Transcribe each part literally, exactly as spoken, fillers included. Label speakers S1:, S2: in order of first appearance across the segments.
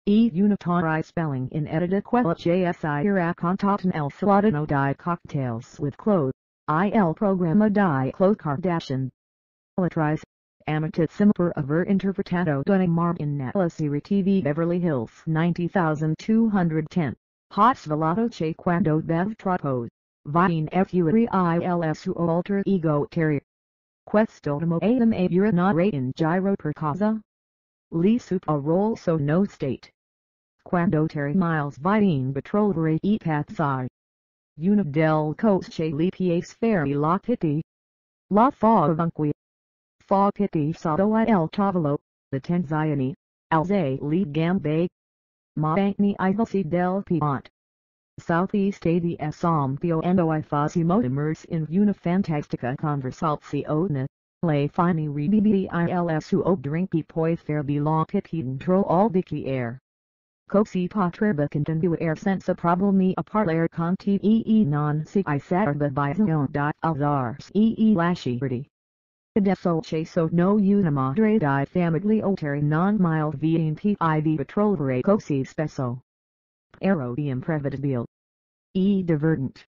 S1: E Tori Spelling in edita quella jsi raccontato el saladino di cocktails with clothes, il programma di Khloe Kardashian. Lettrice, amatissima per aver interpretato Donna Marb in nella serie T V Beverly Hills ninety two ten. Hot svelato che quando bev troppo, vine fuori il suo alter ego Terri. Quest'ultimo am a urinare in giro per casa. Li supo role so no state. Quando Terri miles vine betrollere e pazzai. Una del coche li piace fare la pitti. La fa avunque. Fa pitti sotto il tavolo, the tenzioni, alze le gambe. Ma anche I valsi del Piedmont. Southeast di Esempio I fasimo immerse in una fantastica conversazione, le fini ribibi il suo drinki poi farvi la pitti dentro al bicchiere. Così potrebbe continuare senza problemi a parlare con te e non si sarebbe bisogno di alzarsi e lasciarti. Adesso c'è sono una madre di famiglia Terri non mild vien piv betrollere così spesso. Ero di imprevedibile. E divertente.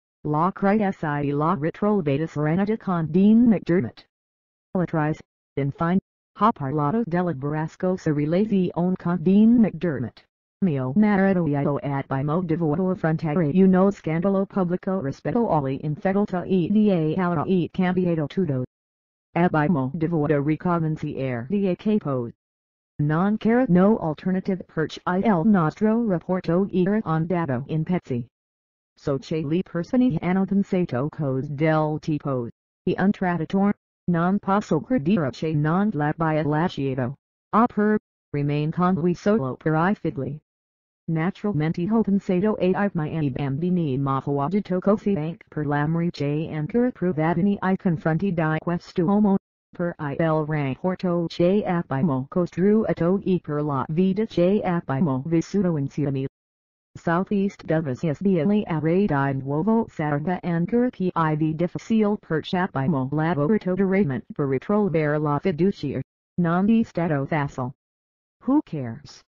S1: La crisi la ritrovata serenità con Dean McDermott. Lettrice, infine, ha parlato della burrasco se relazione con Dean McDermott. Mio marito io abbiamo dovuto affrontare uno scandalo pubblico rispetto alle infedeltà e da e cambiato tutto. Abbiamo dovuto ricominciare da capo. Non c'era no alternative perché il nostro rapporto era andato in pezzi. So che le persone hanno pensato cose del tipo, e un traditore, non posso credere che non l'abbia lasciato. Oppure, remain con lui solo per I figli. Naturalmente ho pensato ai miei bambini ma ho agito così anche per l'amore che ancora provavano I confronti di quest'uomo. Per il rapporto che abbiamo costruito e per la vita che abbiamo vissuto insieme. Southeast dovresti sbili array di nuovo sarebbe ancora più difficile perché abbiamo lavorato duramente per ritrovare la fiducia. Non è stato facile. Who cares?